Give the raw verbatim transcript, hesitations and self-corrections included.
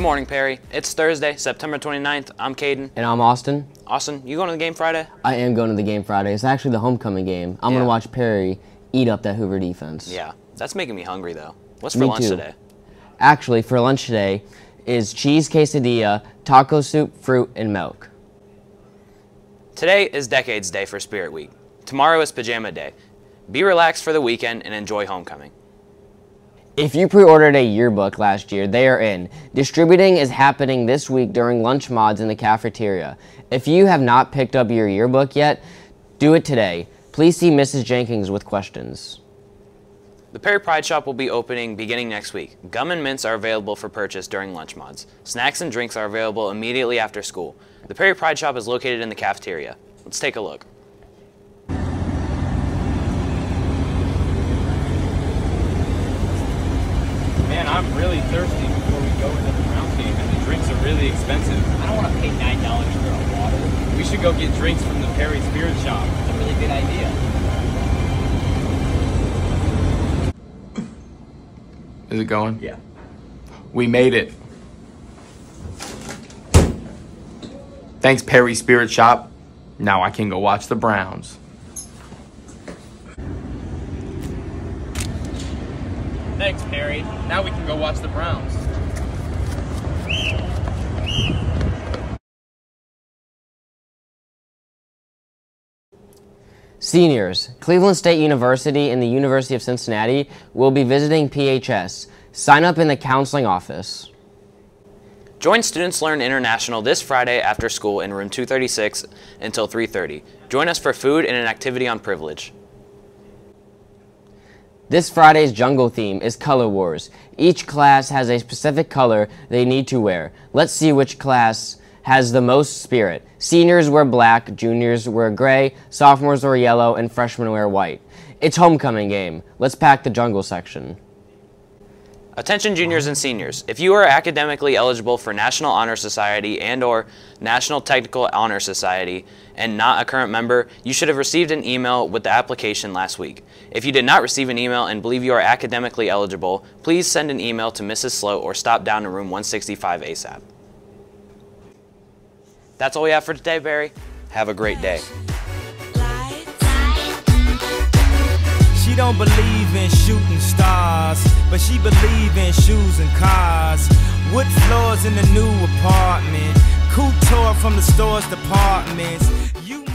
morning, Perry. It's Thursday, September twenty-ninth. I'm Caden. And I'm Austin. Austin, you going to the game Friday? I am going to the game Friday. It's actually the homecoming game. I'm yeah. going to watch Perry eat up that Hoover defense. Yeah, that's making me hungry, though. What's for me lunch too. today? Actually, for lunch today is cheese quesadilla, taco soup, fruit, and milk. Today is Decades Day for Spirit Week. Tomorrow is Pajama Day. Be relaxed for the weekend and enjoy homecoming. If you pre-ordered a yearbook last year, they are in. Distributing is happening this week during lunch mods in the cafeteria. If you have not picked up your yearbook yet, do it today. Please see Missus Jenkins with questions. The Perry Pride Shop will be opening beginning next week. Gum and mints are available for purchase during lunch mods. Snacks and drinks are available immediately after school. The Perry Pride Shop is located in the cafeteria. Let's take a look. Man, I'm really thirsty before we go into the Browns game, and the drinks are really expensive. I don't want to pay nine dollars for a water. We should go get drinks from the Perry Spirit Shop. It's a really good idea. Is it going? Yeah. We made it. Thanks, Perry Spirit Shop. Now I can go watch the Browns. Thanks, Perry. Now we can go watch the Browns. Seniors, Cleveland State University and the University of Cincinnati will be visiting P H S. Sign up in the counseling office. Join Students Learn International this Friday after school in room two thirty-six until three thirty. Join us for food and an activity on privilege. This Friday's jungle theme is Color Wars. Each class has a specific color they need to wear. Let's see which class has the most spirit. Seniors wear black, juniors wear gray, sophomores wear yellow, and freshmen wear white. It's homecoming game. Let's pack the jungle section. Attention juniors and seniors, if you are academically eligible for National Honor Society and or National Technical Honor Society and not a current member, you should have received an email with the application last week. If you did not receive an email and believe you are academically eligible, please send an email to Missus Sloat or stop down to room one sixty-five ASAP. That's all we have for today, Barry. Have a great day. She don't believe in shooting stars, but she believe in shoes and cars. Wood floors in the new apartment, couture from the store's departments. You